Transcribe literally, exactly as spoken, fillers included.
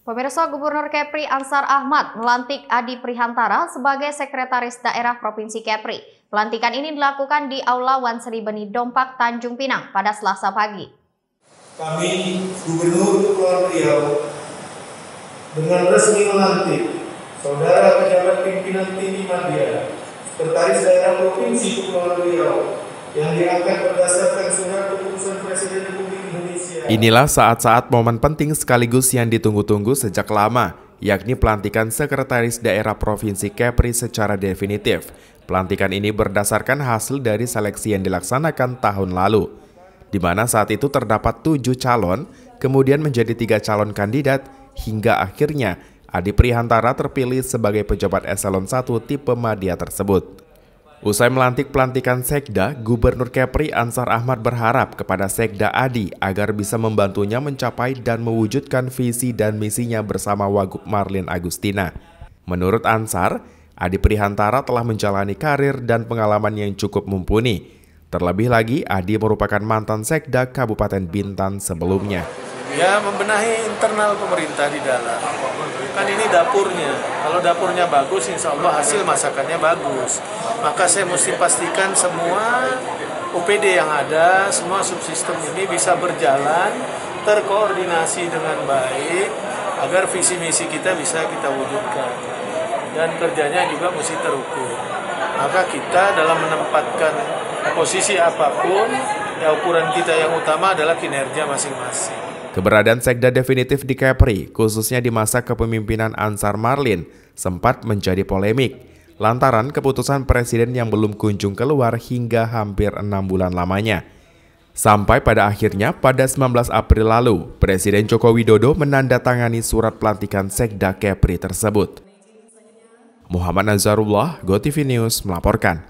Pemirsa, Gubernur Kepri Ansar Ahmad melantik Adi Prihantara sebagai Sekretaris Daerah Provinsi Kepri. Pelantikan ini dilakukan di Aula Wan Sri Beni Dompak, Tanjung Pinang pada Selasa pagi. Kami, Gubernur Kepulauan Riau, dengan resmi melantik Saudara Pejabat Pimpinan Tinggi Madya, Sekretaris Daerah Provinsi Kepulauan Riau, yang diangkat berdasarkan surat keputusan Presiden Republik Indonesia. Inilah saat-saat momen penting sekaligus yang ditunggu-tunggu sejak lama, yakni pelantikan Sekretaris Daerah Provinsi Kepri secara definitif. Pelantikan ini berdasarkan hasil dari seleksi yang dilaksanakan tahun lalu, di mana saat itu terdapat tujuh calon, kemudian menjadi tiga calon kandidat, hingga akhirnya Adi Prihantara terpilih sebagai pejabat eselon satu tipe madya tersebut. Usai melantik pelantikan Sekda, Gubernur Kepri Ansar Ahmad berharap kepada Sekda Adi agar bisa membantunya mencapai dan mewujudkan visi dan misinya bersama Wagub Marlin Agustina. Menurut Ansar, Adi Prihantara telah menjalani karir dan pengalaman yang cukup mumpuni. Terlebih lagi, Adi merupakan mantan Sekda Kabupaten Bintan sebelumnya. Ya, membenahi internal pemerintah di dalam. Kan ini dapurnya. Kalau dapurnya bagus, insya Allah hasil masakannya bagus. Maka saya mesti pastikan semua U P D yang ada, semua subsistem ini bisa berjalan, terkoordinasi dengan baik, agar visi misi kita bisa kita wujudkan. Dan kerjanya juga mesti terukur. Maka kita dalam menempatkan posisi apapun, ya ukuran kita yang utama adalah kinerja masing-masing. Keberadaan Sekda definitif di Kepri, khususnya di masa kepemimpinan Ansar Marlin, sempat menjadi polemik lantaran keputusan Presiden yang belum kunjung keluar hingga hampir enam bulan lamanya. Sampai pada akhirnya pada sembilan belas April lalu, Presiden Joko Widodo menandatangani surat pelantikan Sekda Kepri tersebut. Muhammad Nazarullah, GoTV News melaporkan.